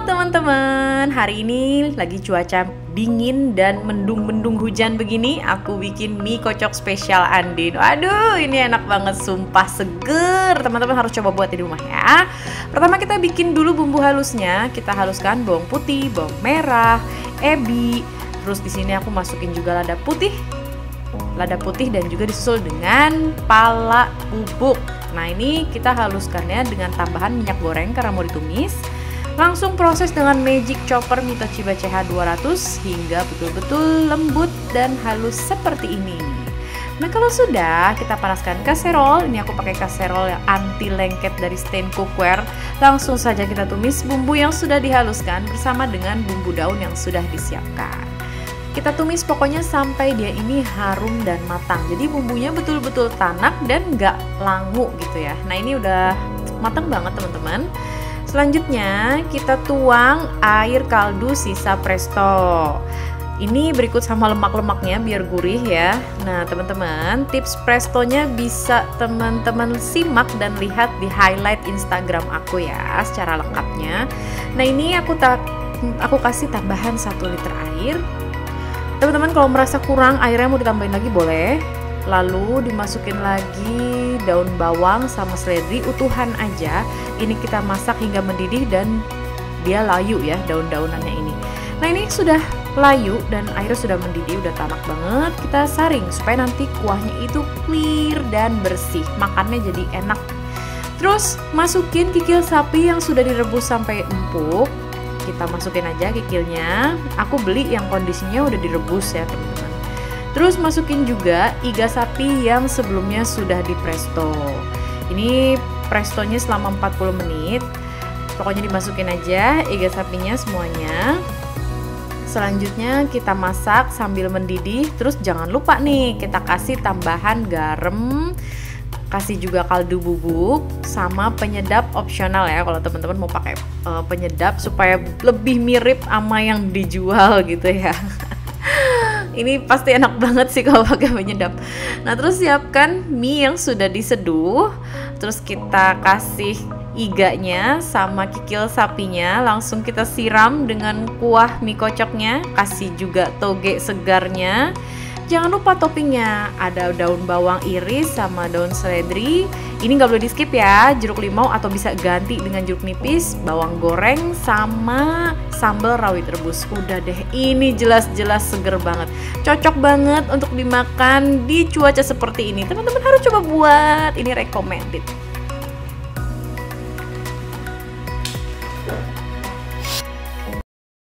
teman-teman, hari ini lagi cuaca dingin dan mendung-mendung hujan begini. Aku bikin mie kocok spesial Andin. Aduh, ini enak banget, sumpah seger. Teman-teman harus coba buat di rumah ya. Pertama kita bikin dulu bumbu halusnya. Kita haluskan bawang putih, bawang merah, ebi. Terus di sini aku masukin juga lada putih dan juga disusul dengan pala bubuk. Nah ini kita haluskannya dengan tambahan minyak goreng karena mau ditumis. Langsung proses dengan magic chopper Mitochiba CH200 hingga betul-betul lembut dan halus seperti ini. Nah kalau sudah, kita panaskan kaserol. Ini aku pakai kaserol yang anti lengket dari Stain Cookware. Langsung saja kita tumis bumbu yang sudah dihaluskan bersama dengan bumbu daun yang sudah disiapkan. Kita tumis pokoknya sampai dia ini harum dan matang. Jadi bumbunya betul-betul tanak dan nggak langu gitu ya. Nah ini udah matang banget teman-teman. Selanjutnya kita tuang air kaldu sisa presto. Ini berikut sama lemak-lemaknya biar gurih ya. Nah teman-teman, tips prestonya bisa teman-teman simak dan lihat di highlight Instagram aku ya secara lengkapnya. Nah ini aku kasih tambahan 1 liter air. Teman-teman kalau merasa kurang airnya mau ditambahin lagi boleh. Lalu dimasukin lagi daun bawang sama seledri utuhan aja. Ini kita masak hingga mendidih dan dia layu ya daun-daunannya ini. Nah ini sudah layu dan airnya sudah mendidih, udah tanak banget. Kita saring supaya nanti kuahnya itu clear dan bersih. Makannya jadi enak. Terus masukin kikil sapi yang sudah direbus sampai empuk. Kita masukin aja kikilnya. Aku beli yang kondisinya udah direbus ya teman-teman. Terus masukin juga iga sapi yang sebelumnya sudah di presto. Ini prestonya selama 40 menit. Pokoknya dimasukin aja iga sapinya semuanya. Selanjutnya kita masak sambil mendidih. Terus jangan lupa nih kita kasih tambahan garam, kasih juga kaldu bubuk sama penyedap opsional ya kalau teman-teman mau pakai penyedap supaya lebih mirip sama yang dijual gitu ya. Ini pasti enak banget sih kalau pakai penyedap. Nah terus siapkan mie yang sudah diseduh. Terus kita kasih iganya sama kikil sapinya. Langsung kita siram dengan kuah mie kocoknya. Kasih juga toge segarnya. Jangan lupa toppingnya, ada daun bawang iris sama daun seledri. Ini nggak boleh di skip ya, jeruk limau atau bisa ganti dengan jeruk nipis, bawang goreng sama sambal rawit rebus. Udah deh, ini jelas-jelas seger banget. Cocok banget untuk dimakan di cuaca seperti ini. Teman-teman harus coba buat, ini recommended.